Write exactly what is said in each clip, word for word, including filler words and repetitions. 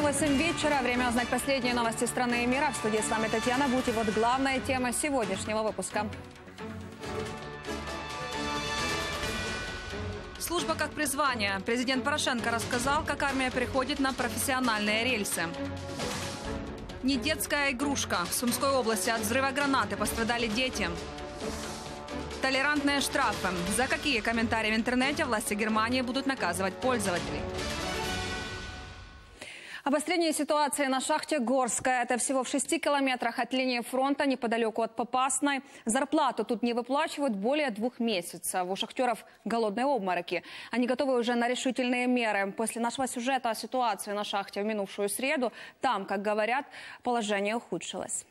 восемь вечера. Время узнать последние новости страны и мира. В студии с вами Татьяна Бути. Вот главная тема сегодняшнего выпуска. Служба как призвание. Президент Порошенко рассказал, как армия переходит на профессиональные рельсы. Не детская игрушка. В Сумской области от взрыва гранаты пострадали дети. Толерантные штрафы. За какие комментарии в интернете власти Германии будут наказывать пользователей? Обострение ситуации на шахте Горская. Это всего в шести километрах от линии фронта, неподалеку от Попасной. Зарплату тут не выплачивают более двух месяцев. У шахтеров голодные обмороки. Они готовы уже на решительные меры. После нашего сюжета о ситуации на шахте в минувшую среду, там, как говорят, положение ухудшилось.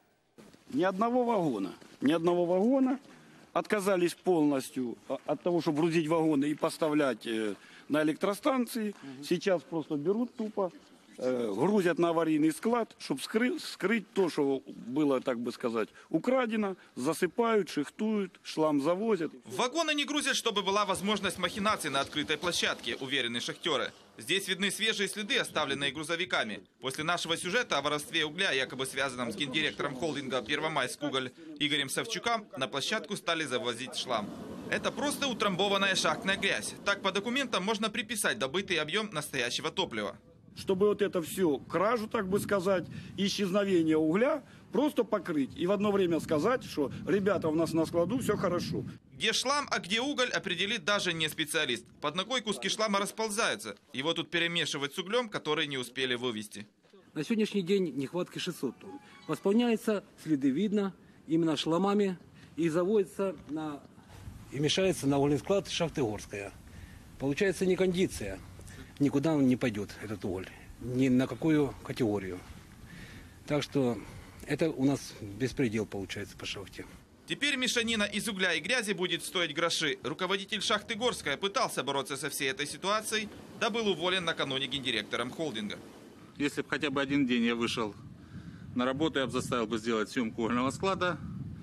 Ни одного вагона. Ни одного вагона. Отказались полностью от того, чтобы грузить вагоны и поставлять на электростанции. Сейчас просто берут тупо, грузят на аварийный склад, чтобы скрыть, скрыть то, что было, так бы сказать, украдено, засыпают, шихтуют, шлам завозят. Вагоны не грузят, чтобы была возможность махинаций на открытой площадке, уверены шахтеры. Здесь видны свежие следы, оставленные грузовиками. После нашего сюжета о воровстве угля, якобы связанном с гендиректором холдинга «Первомайскуголь» Игорем Савчуком, на площадку стали завозить шлам. Это просто утрамбованная шахтная грязь. Так по документам можно приписать добытый объем настоящего топлива. Чтобы вот это все, кражу, так бы сказать, исчезновение угля, просто покрыть. И в одно время сказать, что, ребята, у нас на складу все хорошо. Где шлам, а где уголь, определит даже не специалист. Под ногой куски шлама расползаются. Его тут перемешивать с углем, который не успели вывести. На сегодняшний день нехватка шестьсот тонн. Восполняется, следы видно, именно шламами, и заводится на... и мешается на угольный склад шахты Горская. Получается некондиция. Никуда он не пойдет, этот уголь. Ни на какую категорию. Так что это у нас беспредел получается по шахте. Теперь мешанина из угля и грязи будет стоить гроши. Руководитель шахты Горская пытался бороться со всей этой ситуацией, да был уволен накануне гендиректором холдинга. Если бы хотя бы один день я вышел на работу, я бы заставил бы сделать съемку угольного склада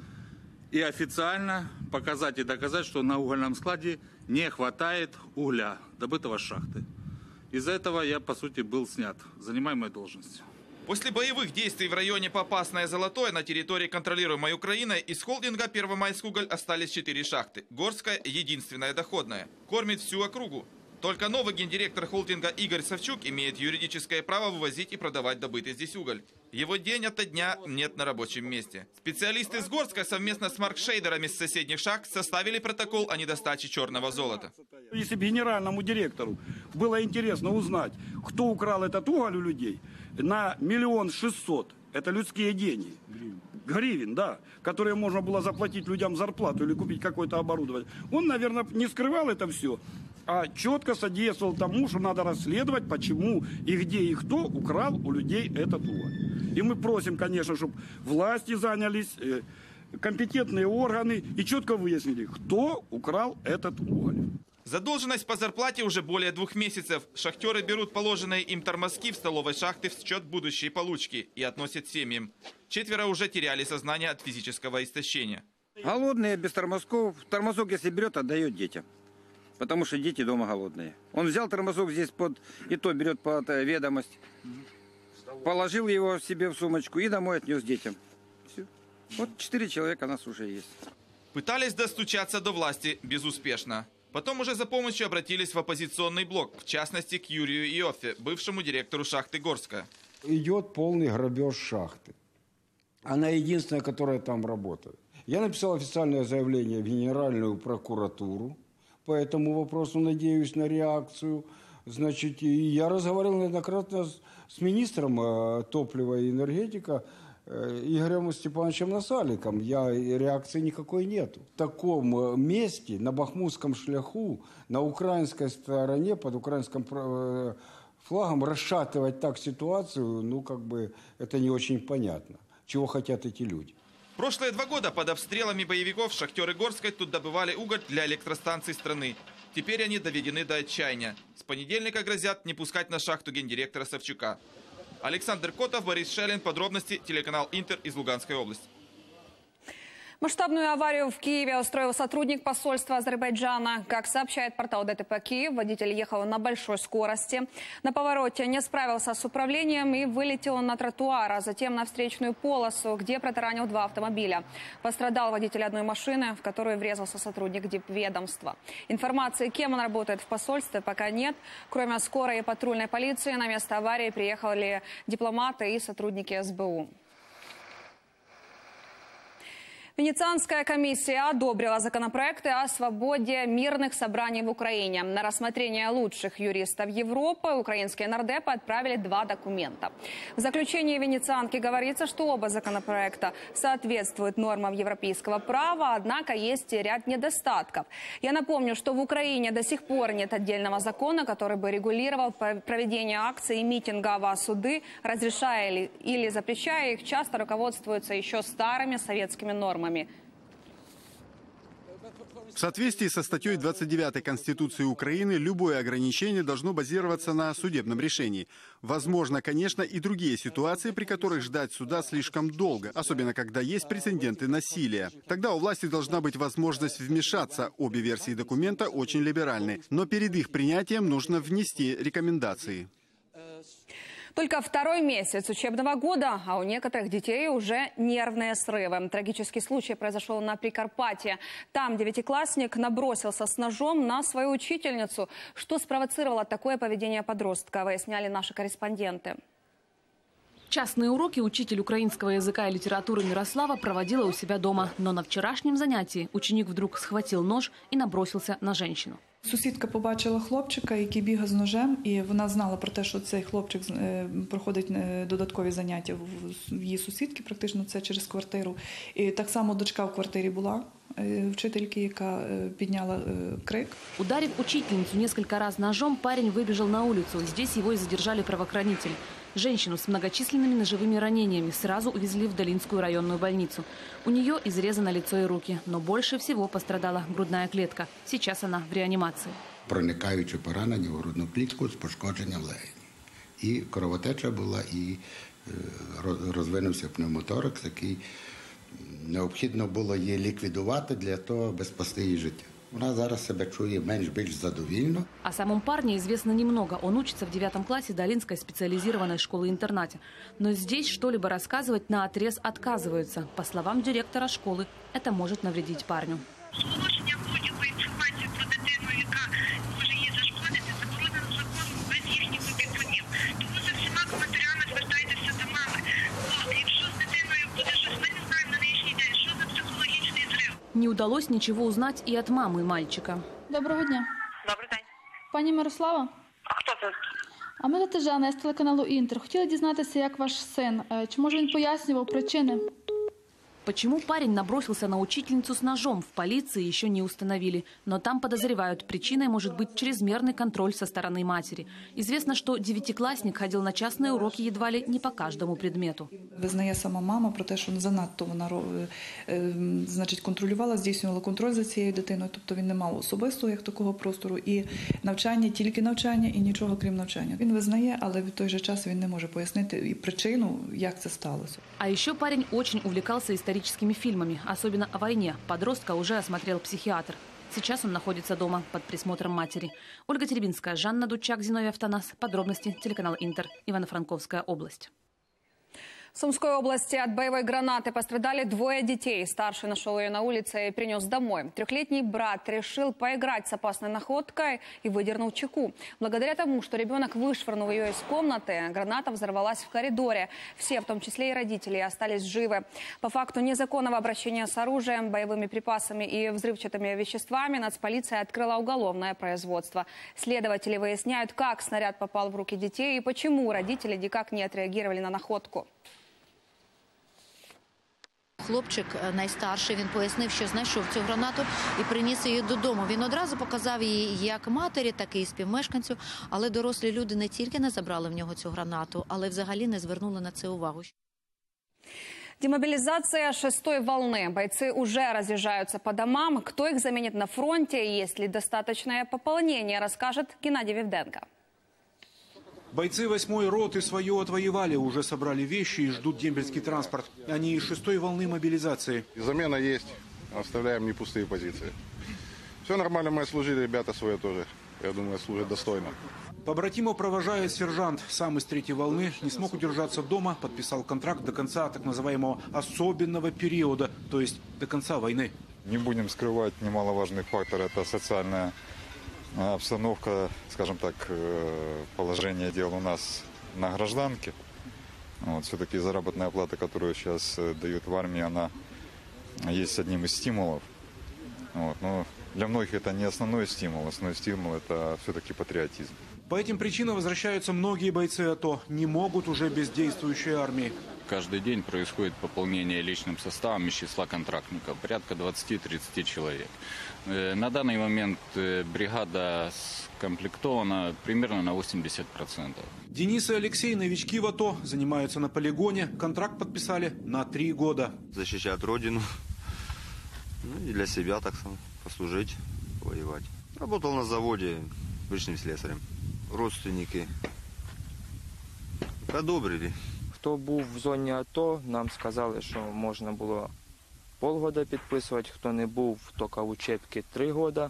и официально показать и доказать, что на угольном складе не хватает угля, добытого с шахты. Из-за этого я, по сути, был снят с занимаемой должности. После боевых действий в районе Попасное Золотое на территории, контролируемой Украиной, из холдинга «Первомайскуголь» остались четыре шахты. Горская – единственная доходная. Кормит всю округу. Только новый гендиректор холдинга Игорь Савчук имеет юридическое право вывозить и продавать добытый здесь уголь. Его день ото дня нет на рабочем месте. Специалисты с Горска совместно с маркшейдерами с соседних шахт составили протокол о недостаче черного золота. Если бы генеральному директору было интересно узнать, кто украл этот уголь у людей, на миллион шестьсот, это людские деньги. Гривен, да, которые можно было заплатить людям зарплату или купить какое-то оборудование. Он, наверное, не скрывал это все, а четко содействовал тому, что надо расследовать, почему и где и кто украл у людей этот уголь. И мы просим, конечно, чтобы власти занялись, э, компетентные органы и четко выяснили, кто украл этот уголь. Задолженность по зарплате уже более двух месяцев. Шахтеры берут положенные им тормозки в столовой шахты в счет будущей получки и относят семьям. Четверо уже теряли сознание от физического истощения. Голодные, без тормозков. Тормозок, если берет, отдает детям. Потому что дети дома голодные. Он взял тормозок здесь под, и то берет под ведомость. Положил его себе в сумочку и домой отнес детям. Все. Вот четыре человека у нас уже есть. Пытались достучаться до власти безуспешно. Потом уже за помощью обратились в оппозиционный блок, в частности к Юрию Иоффе, бывшему директору шахты Горская. Идет полный грабеж шахты. Она единственная, которая там работает. Я написал официальное заявление в Генеральную прокуратуру по этому вопросу, надеюсь на реакцию. Значит, и я разговаривал неоднократно с, с министром э, топлива и энергетика э, Игорем Степановичем Насаликом. Я, реакции никакой нету. В таком месте, на Бахмутском шляху, на украинской стороне, под украинским э, флагом, расшатывать так ситуацию, ну, как бы, это не очень понятно. Чего хотят эти люди. Прошлые два года под обстрелами боевиков шахтеры Горской тут добывали уголь для электростанций страны. Теперь они доведены до отчаяния. С понедельника грозят не пускать на шахту гендиректора Савчука. Александр Котов, Борис Шелин. Подробности. Телеканал Интер из Луганской области. Масштабную аварию в Киеве устроил сотрудник посольства Азербайджана. Как сообщает портал ДТП Киев, водитель ехал на большой скорости. На повороте не справился с управлением и вылетел на тротуар, а затем на встречную полосу, где протаранил два автомобиля. Пострадал водитель одной машины, в которую врезался сотрудник дипведомства. Информации, кем он работает в посольстве, пока нет. Кроме скорой и патрульной полиции, на место аварии приехали дипломаты и сотрудники эс бэ у. Венецианская комиссия одобрила законопроекты о свободе мирных собраний в Украине. На рассмотрение лучших юристов Европы украинские нардепы отправили два документа. В заключении венецианки говорится, что оба законопроекта соответствуют нормам европейского права, однако есть и ряд недостатков. Я напомню, что в Украине до сих пор нет отдельного закона, который бы регулировал проведение акций и митингов, а суды, разрешая или, или запрещая их, часто руководствуются еще старыми советскими нормами. В соответствии со статьей двадцать девятой Конституции Украины, любое ограничение должно базироваться на судебном решении. Возможно, конечно, и другие ситуации, при которых ждать суда слишком долго, особенно когда есть прецеденты насилия. Тогда у власти должна быть возможность вмешаться. Обе версии документа очень либеральны, но перед их принятием нужно внести рекомендации. Только второй месяц учебного года, а у некоторых детей уже нервные срывы. Трагический случай произошел на Прикарпатье. Там девятиклассник набросился с ножом на свою учительницу. Что спровоцировало такое поведение подростка, выясняли наши корреспонденты. Частные уроки учитель украинского языка и литературы Мирослава проводила у себя дома. Но на вчерашнем занятии ученик вдруг схватил нож и набросился на женщину. Сусідка побачила хлопчика, який бігав з ножем, і вона знала про те, що цей хлопчик проходить додаткові заняття в її сусідки, практично це через квартиру. І так само дочка в квартирі була, вчительки, яка підняла крик. Ударив учительницу несколько раз ножом, парень выбежал на улицу. Здесь его и задержали правоохранители. Женщину с многочисленными ножевыми ранениями сразу увезли в Долинскую районную больницу. У нее изрезано лицо и руки, но больше всего пострадала грудная клетка. Сейчас она в реанимации. Проникаюче поранення в грудну клітку з пошкодженням легенів. І кровотеча була, і розвинувся пневмоторакс, який необхідно було її ліквідувати для того, аби спасти її життя. Вона зараз себе чує менш-більш задовільно. О самом парне известно немного. Он учится в девятом классе Долинской специализированной школы-интернате. Но здесь что-либо рассказывать наотрез отказываются. По словам директора школы, это может навредить парню. Оголошення будь-якої інформації про дитину, яка може їй зашкодити, заборонено законом без їхніх опікунів. Тому за всіма коментарями звертайтеся до мами. Бо якщо з дитиною буде щось, ми не знаємо на нинішній день, що за психологічний зрив. Не удалось ничего узнать и от мамы мальчика. Доброго дня. Добрий день. Пані Мирослава? А хто це? А ми Тетяна, я з телеканалу «Інтер». Хотіла дізнатися, як ваш син. Чи може він пояснював причини? Почему парень набросился на учительницу с ножом, в полиции еще не установили. Но там подозревают, причиной может быть чрезмерный контроль со стороны матери. Известно, что девятиклассник ходил на частные уроки едва ли не по каждому предмету. Визнає сама мама про те, що занадто вона значить, контролювала, здійснювала контроль за цією дитиною. Тобто він не мав особистого як такого простору. І навчання, тільки навчання і нічого крім навчання. Він визнає, але в той же час він не може пояснити і причину, як це сталося. А еще парень очень увлекался историческими историческими фильмами, особенно о войне. Подростка уже осмотрел психиатр. Сейчас он находится дома под присмотром матери. Ольга Теребинская, Жанна Дудчак, Зиновий Автонас. Подробности телеканал «Интер», Ивано-Франковская область. В Сумской области от боевой гранаты пострадали двое детей. Старший нашел ее на улице и принес домой. Трехлетний брат решил поиграть с опасной находкой и выдернул чеку. Благодаря тому, что ребенок вышвырнул ее из комнаты, граната взорвалась в коридоре. Все, в том числе и родители, остались живы. По факту незаконного обращения с оружием, боевыми припасами и взрывчатыми веществами нацполиция открыла уголовное производство. Следователи выясняют, как снаряд попал в руки детей и почему родители никак не отреагировали на находку. Хлопчик найстарший, він пояснив, що знайшов цю гранату і приніс її додому. Він одразу показав її як матері, так і співмешканцю. Але дорослі люди не тільки не забрали в нього цю гранату, але взагалі не звернули на це увагу. Демобилизация шестой волны. Бойцы уже разъезжаются по домам. Кто их заменит на фронте? Есть ли достаточное пополнение, расскажет Геннадий Вивденко. Бойцы восьмой роты свое отвоевали, уже собрали вещи и ждут дембельский транспорт. Они из шестой волны мобилизации. Замена есть, оставляем не пустые позиции. Все нормально, мы служили, ребята свои тоже, я думаю, служат достойно. Побратимов провожает сержант. Сам из третьей волны не смог удержаться дома, подписал контракт до конца так называемого особенного периода, то есть до конца войны. Не будем скрывать, немаловажный фактор – это социальная обстановка, скажем так, положение дел у нас на гражданке. Вот, все-таки заработная плата, которую сейчас дают в армии, она есть одним из стимулов. Вот, но для многих это не основной стимул. Основной стимул – это все-таки патриотизм. По этим причинам возвращаются многие бойцы АТО. Не могут уже без действующей армии. Каждый день происходит пополнение личным составом из числа контрактников. Порядка двадцати-тридцати человек. На данный момент бригада скомплектована примерно на восемьдесят процентов. Денис и Алексей, новички в АТО, занимаются на полигоне. Контракт подписали на три года. Защищать родину. Ну и для себя, так сказать, послужить, воевать. Работал на заводе обычным слесарем. Родственники одобрили. Хто був в зоні АТО, нам сказали, що можна було полгода підписувати, хто не був, тільки в учебці три роки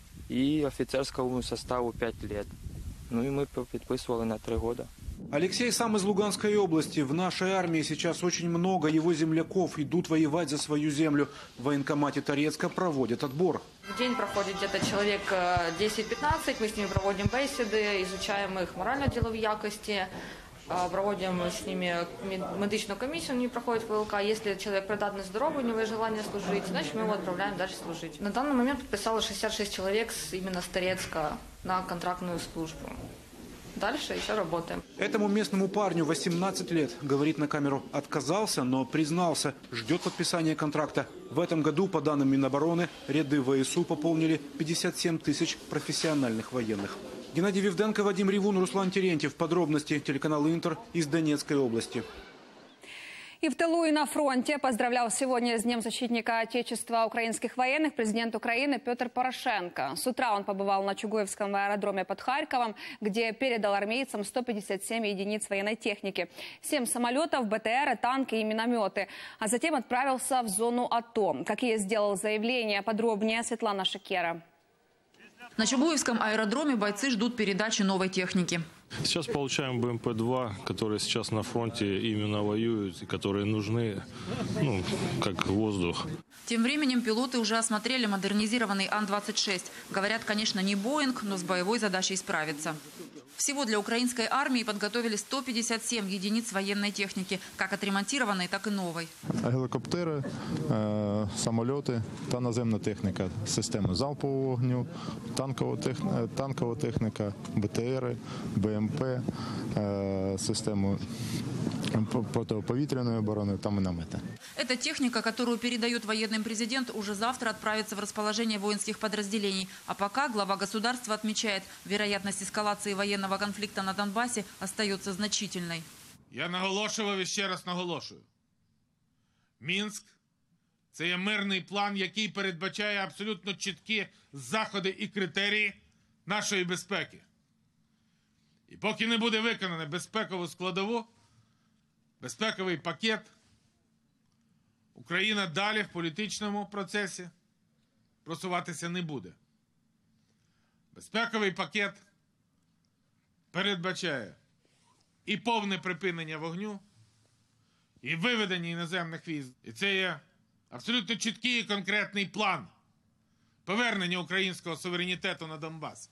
і офіцерському составу п'ять років. Ну і ми підписували на три роки. Алексей сам из Луганской области. В нашей армии сейчас очень много его земляков идут воевать за свою землю. В военкомате Торецка проводят отбор. В день проходит где-то человек десять-пятнадцать. Мы с ними проводим беседы, изучаем их морально-деловые якости, проводим с ними медичную комиссию, они проходят в ВЛК. Если человек придатный, здоровый, у него есть желание служить, значит мы его отправляем дальше служить. На данный момент подписало шестьдесят шесть человек именно с Торецка на контрактную службу. Дальше еще работаем. Этому местному парню восемнадцать лет. Говорит на камеру, отказался, но признался, ждет подписания контракта. В этом году, по данным Минобороны, ряды ВСУ пополнили пятьдесят семь тысяч профессиональных военных. Геннадий Вивденко, Вадим Ревун, Руслан Терентьев. Подробности телеканал Интер из Донецкой области. И в тылу, и на фронте поздравлял сегодня с Днем защитника Отечества украинских военных президент Украины Петр Порошенко. С утра он побывал на Чугуевском аэродроме под Харьковом, где передал армейцам сто пятьдесят семь единиц военной техники, семь самолетов, БТРы, танки и минометы. А затем отправился в зону АТО. Какие сделал заявления, подробнее Светлана Шекера. На Чугуевском аэродроме бойцы ждут передачи новой техники. Сейчас получаем БМП два, которые сейчас на фронте именно воюют, и которые нужны, ну, как воздух. Тем временем пилоты уже осмотрели модернизированный Ан двадцать шесть. Говорят, конечно, не Боинг, но с боевой задачей справится. Всего для украинской армии подготовили сто пятьдесят семь единиц военной техники, как отремонтированной, так и новой. Гелікоптери, самоліти та наземна техніка, системи залпового вогню, танкова техніка, БТРи, БМП, систему протиповітряної оборони та міномети. Эта техника, которую передает военным президент, уже завтра отправится в расположение воинских подразделений. А пока глава государства отмечает, вероятность эскалации военного конфликта на Донбассе остается значительной. Я наголошував і ще раз наголошую. Мінськ – це є мирний план, який передбачає абсолютно чіткі заходи і критерії нашої безпеки. І поки не буде виконано безпекову складову, безпековий пакет, Україна далі в політичному процесі просуватися не буде. Безпековий пакет передбачає і повне припинення вогню, і виведення іноземних військ. І це є абсолютно чіткий і конкретний план повернення українського суверенітету на Донбас.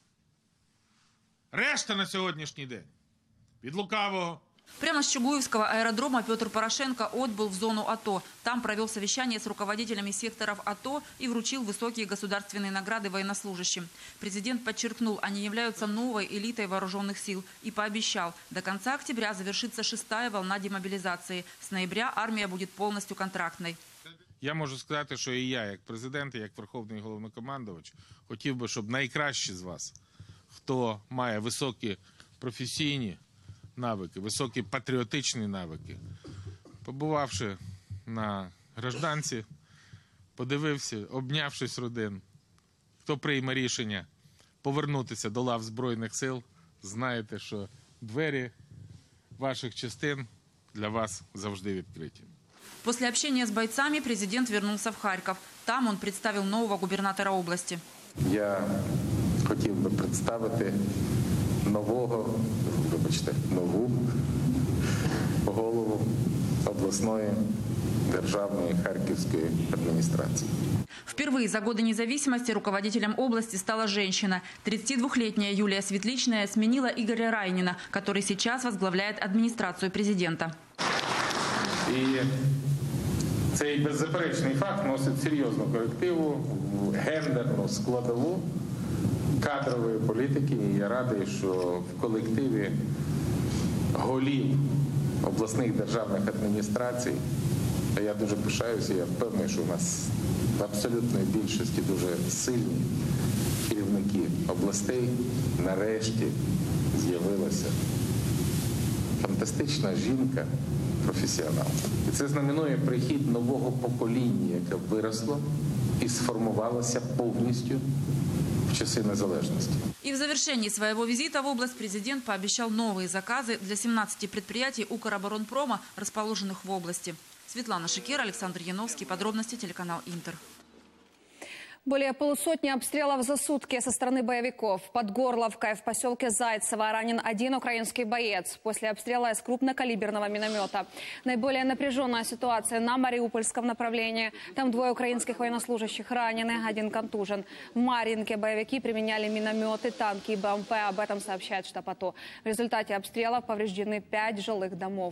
Решта на сьогоднішній день від лукавого. Прямо с Чугуевского аэродрома Петр Порошенко отбыл в зону АТО. Там провел совещание с руководителями секторов АТО и вручил высокие государственные награды военнослужащим. Президент подчеркнул, они являются новой элитой вооруженных сил и пообещал, до конца октября завершится шестая волна демобилизации. С ноября армия будет полностью контрактной. Я можу сказати, що і я, як президент, і як Верховний Головнокомандувач, хотів би, щоб найкращі з вас, хто має високі професійні навики, високі патріотичні навики, побувавши на гражданці, подивився, обнявшись родин, хто прийме рішення повернутися до лав Збройних сил, знаєте, що двері ваших частин для вас завжди відкриті. После общения с бойцами президент вернулся в Харьков. Там он представил нового губернатора области. Я хотів би представити нового, вибачте, нову голову обласної державної Харківської адміністрації. Впервые за годы независимости руководителем области стала женщина. тридцатидвухлетняя Юлия Светличная сменила Игоря Райнина, который сейчас возглавляет администрацию президента. І цей беззаперечний факт носить серйозну корективу, гендерну складову кадрової політики. І я радий, що в колективі голів обласних державних адміністрацій, а я дуже пишаюся, я впевнений, що у нас в абсолютної більшості дуже сильні керівники областей, нарешті з'явилася фантастична жінка, професіонал. І це знаменує прихід нового покоління, яке виросло і сформувалося повністю в часи незалежності. И в завершении своего визита в область президент пообещал новые заказы для семнадцати предприятий Укроборонпрома, расположенных в области. Светлана Шикер, Александр Яновский. Подробности телеканал Интер. Более полусотни обстрелов за сутки со стороны боевиков. Под Горловкой в поселке Зайцево ранен один украинский боец после обстрела из крупнокалиберного миномета. Наиболее напряженная ситуация на Мариупольском направлении. Там двое украинских военнослужащих ранены, один контужен. В Марьинке боевики применяли минометы, танки и БМП. Об этом сообщает штаб АТО. В результате обстрелов повреждены пять жилых домов.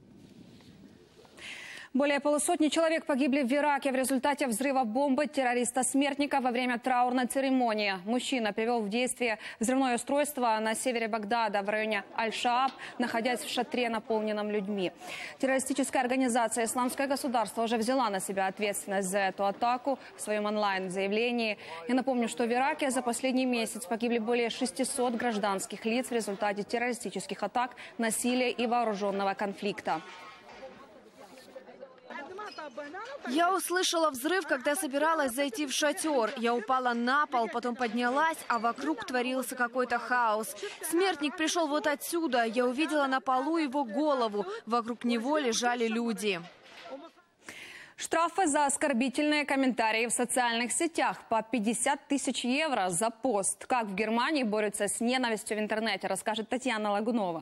Более полусотни человек погибли в Ираке в результате взрыва бомбы террориста-смертника во время траурной церемонии. Мужчина привел в действие взрывное устройство на севере Багдада в районе Аль-Шааб, находясь в шатре, наполненном людьми. Террористическая организация «Исламское государство» уже взяла на себя ответственность за эту атаку в своем онлайн-заявлении. Я напомню, что в Ираке за последний месяц погибли более шестисот гражданских лиц в результате террористических атак, насилия и вооруженного конфликта. Я услышала взрыв, когда собиралась зайти в шатер. Я упала на пол, потом поднялась, а вокруг творился какой-то хаос. Смертник пришел вот отсюда. Я увидела на полу его голову. Вокруг него лежали люди. Штрафы за оскорбительные комментарии в социальных сетях по пятьдесят тысяч евро за пост. Как в Германии борются с ненавистью в интернете, расскажет Татьяна Лагунова.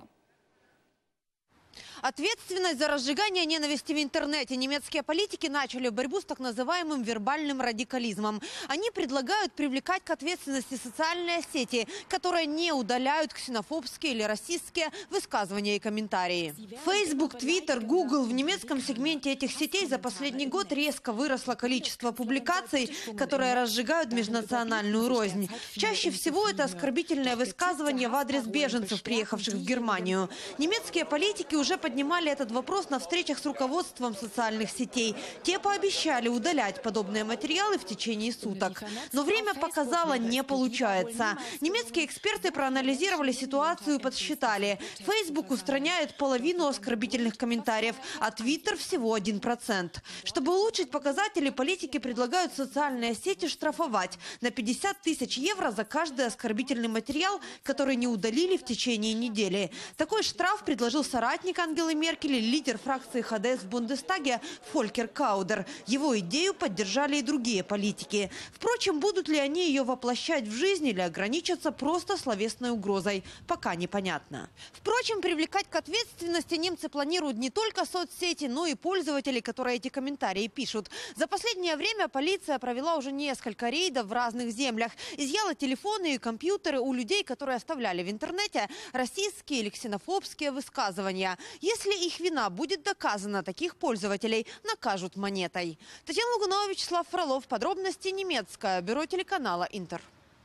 Ответственность за разжигание ненависти в интернете. Немецкие политики начали борьбу с так называемым вербальным радикализмом. Они предлагают привлекать к ответственности социальные сети, которые не удаляют ксенофобские или расистские высказывания и комментарии. Facebook, Twitter, Google. В немецком сегменте этих сетей за последний год резко выросло количество публикаций, которые разжигают межнациональную рознь. Чаще всего это оскорбительные высказывания в адрес беженцев, приехавших в Германию. Немецкие политики уже поднимали Поднимали этот вопрос на встречах с руководством социальных сетей. Те пообещали удалять подобные материалы в течение суток. Но время показало, не получается. Немецкие эксперты проанализировали ситуацию и подсчитали. Facebook устраняет половину оскорбительных комментариев, а Twitter всего один процент. Чтобы улучшить показатели, политики предлагают социальные сети штрафовать на пятьдесят тысяч евро за каждый оскорбительный материал, который не удалили в течение недели. Такой штраф предложил соратник Ангелы Меркель и лидер фракции ХДС в Бундестаге Фолькер Каудер. Его идею поддержали и другие политики. Впрочем, будут ли они ее воплощать в жизнь или ограничатся просто словесной угрозой, пока непонятно. Впрочем, привлекать к ответственности немцы планируют не только соцсети, но и пользователей, которые эти комментарии пишут. За последнее время полиция провела уже несколько рейдов в разных землях. Изъяла телефоны и компьютеры у людей, которые оставляли в интернете расистские или ксенофобские высказывания. Если их вина будет доказана, таких пользователей накажут монетой. Татьяна Лагунова, Вячеслав Фролов. Подробности немецкое. Бюро телеканала Интер.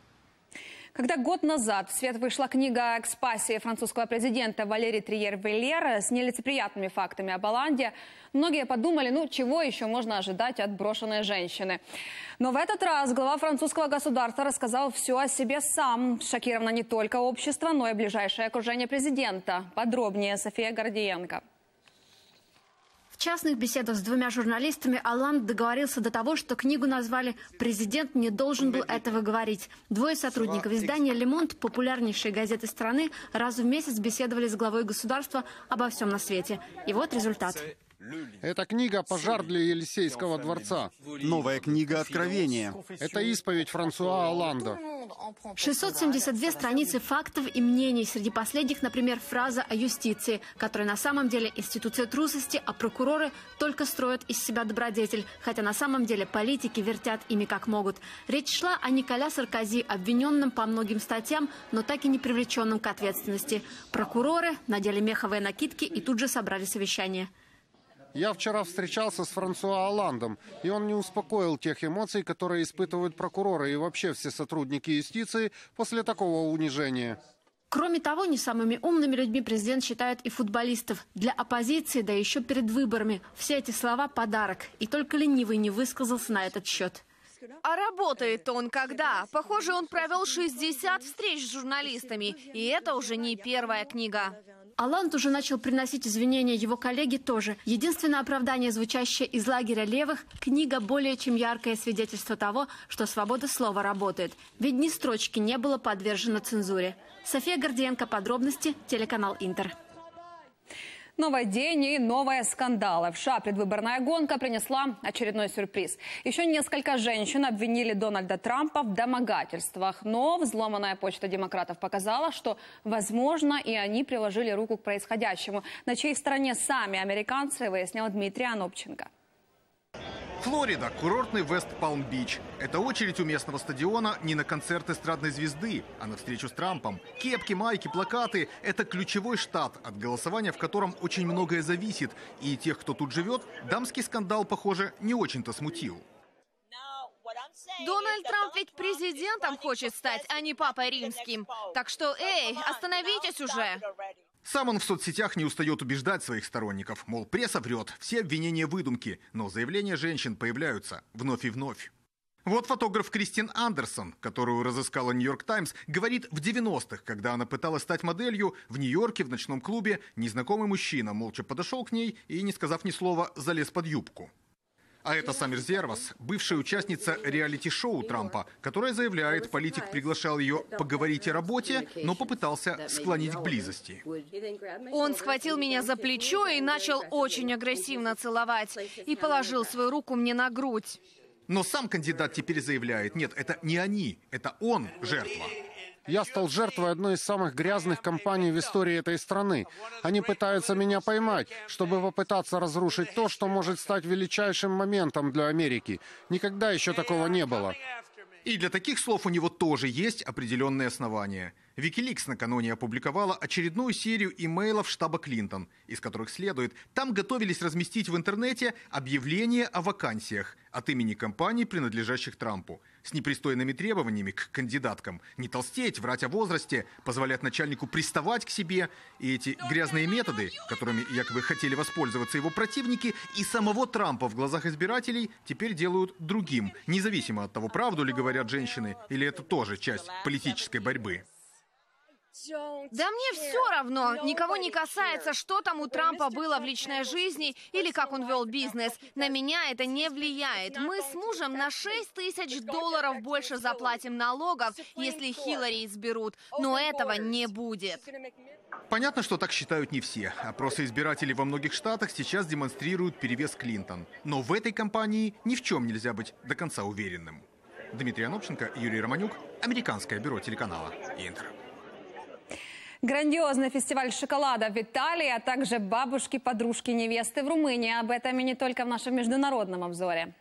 Когда год назад в свет вышла книга о экспансии французского президента Валери Триер-Вильер с нелицеприятными фактами об Оланде, многие подумали, ну чего еще можно ожидать от брошенной женщины. Но в этот раз глава французского государства рассказал все о себе сам. Шокировано не только общество, но и ближайшее окружение президента. Подробнее София Гордиенко. В В частных беседах с двумя журналистами Олланд договорился до того, что книгу назвали «Президент не должен был этого говорить». Двое сотрудников издания «Le Monde», популярнейшей газеты страны, раз в месяц беседовали с главой государства обо всем на свете. И вот результат. Эта книга «Пожар для Елисейского дворца». Новая книга «Откровение». Это исповедь Франсуа Олланда. шестьсот семьдесят две страницы фактов и мнений. Среди последних, например, фраза о юстиции, которая на самом деле институция трусости, а прокуроры только строят из себя добродетель, хотя на самом деле политики вертят ими как могут. Речь шла о Николя Саркози, обвиненном по многим статьям, но так и не привлеченном к ответственности. Прокуроры надели меховые накидки и тут же собрали совещание. Я вчера встречался с Франсуа Олландом, и он не успокоил тех эмоций, которые испытывают прокуроры и вообще все сотрудники юстиции после такого унижения. Кроме того, не самыми умными людьми президент считает и футболистов. Для оппозиции, да еще перед выборами. Все эти слова – подарок. И только ленивый не высказался на этот счет. А работает он когда? Похоже, он провел шестьдесят встреч с журналистами. И это уже не первая книга. Олланд уже начал приносить извинения, его коллеги тоже. Единственное оправдание, звучащее из лагеря левых, книга более чем яркое свидетельство того, что свобода слова работает. Ведь ни строчки не было подвержено цензуре. София Гордиенко, подробности, телеканал Интер. Новый день и новые скандалы. В США предвыборная гонка принесла очередной сюрприз. Еще несколько женщин обвинили Дональда Трампа в домогательствах. Но взломанная почта демократов показала, что, возможно, и они приложили руку к происходящему. На чьей стороне сами американцы, выяснил Дмитрий Анопченко. Флорида, курортный Вест-Палм-Бич. Это очередь у местного стадиона не на концерт эстрадной звезды, а на встречу с Трампом. Кепки, майки, плакаты – это ключевой штат, от голосования в котором очень многое зависит. И тех, кто тут живет, дамский скандал, похоже, не очень-то смутил. Дональд Трамп ведь президентом хочет стать, а не папой римским. Так что, эй, остановитесь уже! Сам он в соцсетях не устает убеждать своих сторонников. Мол, пресса врет, все обвинения выдумки, но заявления женщин появляются вновь и вновь. Вот фотограф Кристин Андерсон, которую разыскала «Нью-Йорк Таймс», говорит, в девяностых, когда она пыталась стать моделью, в Нью-Йорке в ночном клубе незнакомый мужчина молча подошел к ней и, не сказав ни слова, залез под юбку. А это Самир Зервас, бывшая участница реалити-шоу Трампа, которая заявляет, политик приглашал ее поговорить о работе, но попытался склонить к близости. Он схватил меня за плечо и начал очень агрессивно целовать. И положил свою руку мне на грудь. Но сам кандидат теперь заявляет, нет, это не они, это он жертва. Я стал жертвой одной из самых грязных кампаний в истории этой страны. Они пытаются меня поймать, чтобы попытаться разрушить то, что может стать величайшим моментом для Америки. Никогда еще такого не было. И для таких слов у него тоже есть определенные основания. Wikileaks накануне опубликовала очередную серию имейлов штаба Клинтон, из которых следует, там готовились разместить в интернете объявления о вакансиях от имени компаний, принадлежащих Трампу, с непристойными требованиями к кандидаткам. Не толстеть, врать о возрасте, позволять начальнику приставать к себе. И эти грязные методы, которыми якобы хотели воспользоваться его противники, и самого Трампа в глазах избирателей теперь делают другим, независимо от того, правду ли говорят женщины, или это тоже часть политической борьбы. Да мне все равно. Никого не касается, что там у Трампа было в личной жизни или как он вел бизнес. На меня это не влияет. Мы с мужем на шесть тысяч долларов больше заплатим налогов, если Хиллари изберут. Но этого не будет. Понятно, что так считают не все. Опросы избирателей во многих штатах сейчас демонстрируют перевес Клинтон. Но в этой кампании ни в чем нельзя быть до конца уверенным. Дмитрий Анопченко, Юрий Романюк, Американское бюро телеканала Интер. Грандиозный фестиваль шоколада в Италии, а также бабушки-подружки невесты в Румынии. Об этом и не только в нашем международном обзоре.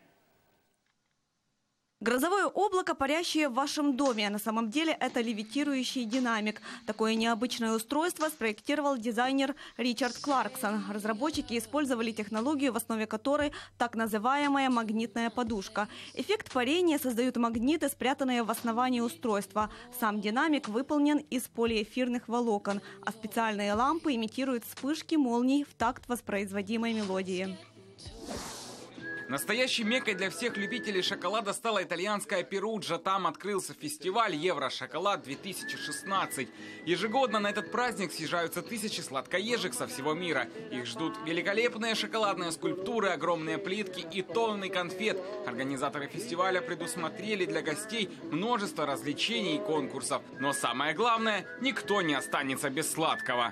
Грозовое облако, парящее в вашем доме. На самом деле это левитирующий динамик. Такое необычное устройство спроектировал дизайнер Ричард Кларксон. Разработчики использовали технологию, в основе которой так называемая магнитная подушка. Эффект парения создают магниты, спрятанные в основании устройства. Сам динамик выполнен из полиэфирных волокон, а специальные лампы имитируют вспышки молний в такт воспроизводимой мелодии. Настоящей меккой для всех любителей шоколада стала итальянская Перуджа. Там открылся фестиваль «Еврошоколад-две тысячи шестнадцать». Ежегодно на этот праздник съезжаются тысячи сладкоежек со всего мира. Их ждут великолепные шоколадные скульптуры, огромные плитки и тонны конфет. Организаторы фестиваля предусмотрели для гостей множество развлечений и конкурсов. Но самое главное, никто не останется без сладкого.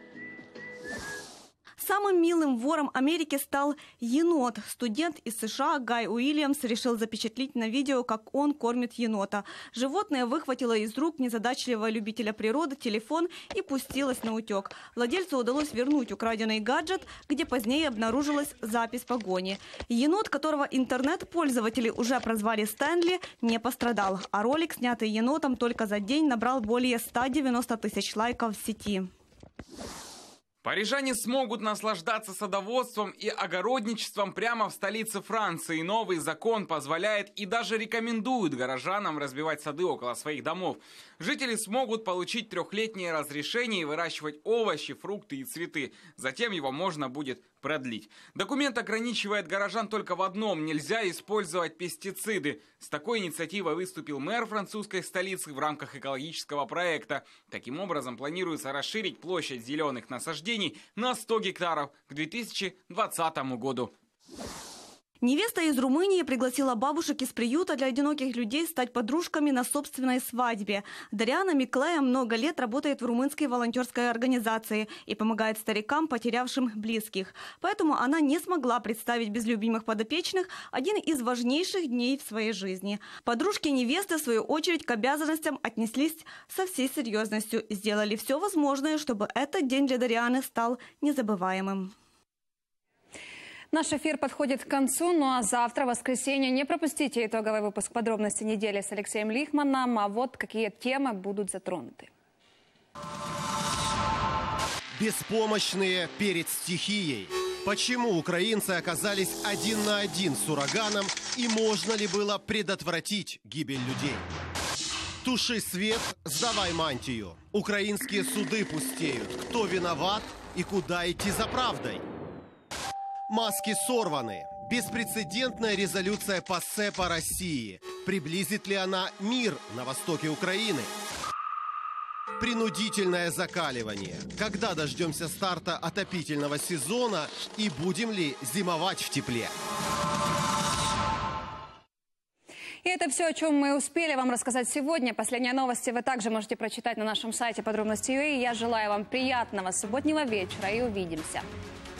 Самым милым вором Америки стал енот. Студент из США Гай Уильямс решил запечатлеть на видео, как он кормит енота. Животное выхватило из рук незадачливого любителя природы телефон и пустилось на утек. Владельцу удалось вернуть украденный гаджет, где позднее обнаружилась запись погони. Енот, которого интернет-пользователи уже прозвали Стэнли, не пострадал. А ролик, снятый енотом, только за день набрал более ста девяноста тысяч лайков в сети. Парижане смогут наслаждаться садоводством и огородничеством прямо в столице Франции. Новый закон позволяет и даже рекомендует горожанам разбивать сады около своих домов. Жители смогут получить трехлетнее разрешение и выращивать овощи, фрукты и цветы. Затем его можно будет продлить. Документ ограничивает горожан только в одном – нельзя использовать пестициды. С такой инициативой выступил мэр французской столицы в рамках экологического проекта. Таким образом, планируется расширить площадь зеленых насаждений на сто гектаров к две тысячи двадцатому году. Невеста из Румынии пригласила бабушек из приюта для одиноких людей стать подружками на собственной свадьбе. Дариана Миклея много лет работает в румынской волонтерской организации и помогает старикам, потерявшим близких. Поэтому она не смогла представить без любимых подопечных один из важнейших дней в своей жизни. Подружки невесты, в свою очередь, к обязанностям отнеслись со всей серьезностью и сделали все возможное, чтобы этот день для Дарианы стал незабываемым. Наш эфир подходит к концу, ну а завтра, в воскресенье, не пропустите итоговый выпуск «Подробности недели» с Алексеем Лихманом. А вот какие темы будут затронуты. Беспомощные перед стихией. Почему украинцы оказались один на один с ураганом и можно ли было предотвратить гибель людей? Туши свет, сдавай мантию. Украинские суды пустеют. Кто виноват и куда идти за правдой? Маски сорваны. Беспрецедентная резолюция ПАСЕ по России. Приблизит ли она мир на востоке Украины? Принудительное закаливание. Когда дождемся старта отопительного сезона и будем ли зимовать в тепле? И это все, о чем мы успели вам рассказать сегодня. Последние новости вы также можете прочитать на нашем сайте подробности точка ю а. Я желаю вам приятного субботнего вечера и увидимся.